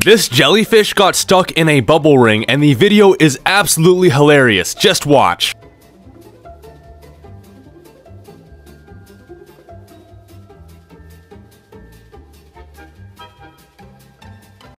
This jellyfish got stuck in a bubble ring and the video is absolutely hilarious. Just watch.